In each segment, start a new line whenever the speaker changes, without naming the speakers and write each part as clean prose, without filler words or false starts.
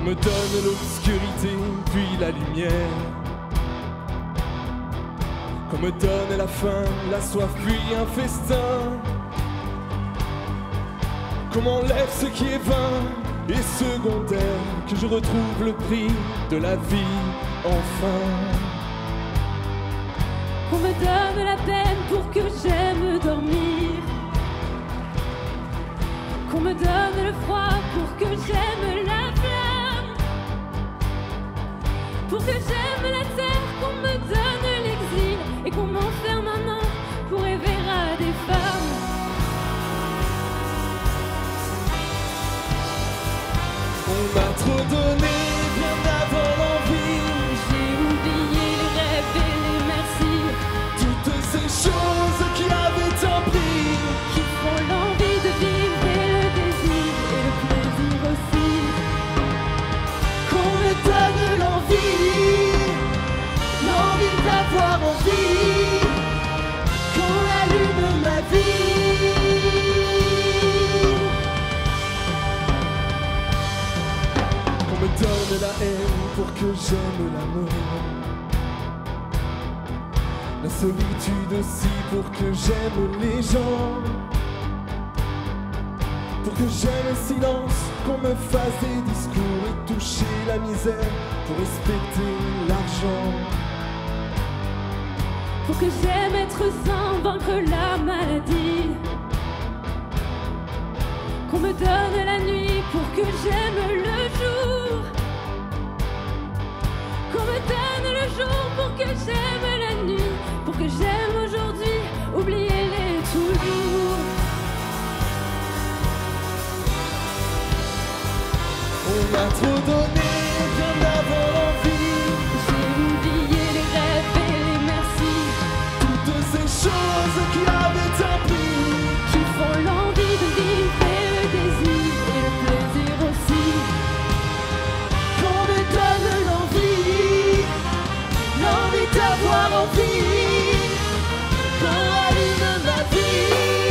me donne l'obscurité puis la lumière, qu'on me donne la faim, la soif puis un festin, qu'on m'enlève ce qui est vain et secondaire, que je retrouve le prix de la vie enfin.
Qu'on me donne la peine pour que j'aime dormir, qu'on me donne le froid pour que j'aime la flamme, pour que j'aime la terre, qu'on me donne l'exil et qu'on m'enferme un an pour rêver à des femmes.
On m'a trop donné bien avant l'envie,
J'ai oublié les rêves et les merci,
toutes ces choses qui avaient tant pris,
qui font l'envie de vivre et le désir et le plaisir aussi.
qu'on me donne l'envie, l'envie d'avoir envie, qu'on allume ma vie. Qu'on me donne la haine pour que j'aime l'amour, la solitude aussi pour que j'aime les gens, pour que j'aime le silence, qu'on me fasse des discours et toucher la misère pour respecter l'argent.
Pour que j'aime être sain, vaincre la maladie, qu'on me donne la nuit pour que j'aime le jour, qu'on me donne le jour pour que j'aime la nuit, pour que j'aime aujourd'hui, oubliez-les toujours.
On m'a trop donné bien avant l'envie,
J'ai oublié les rêves et les merci,
toutes ces choses qui avaient tant pris,
qui font l'envie de vivre et le désir et le plaisir aussi.
qu'on me donne l'envie, l'envie d'avoir envie, qu'on allume ma vie.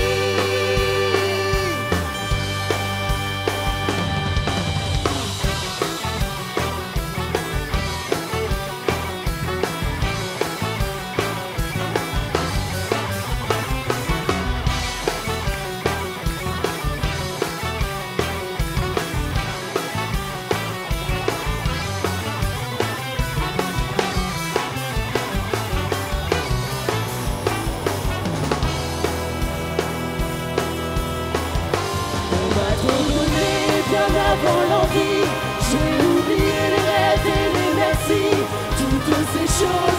On m'a trop donné bien avant l'envie, j'ai oublié les rêves et les merci, toutes ces choses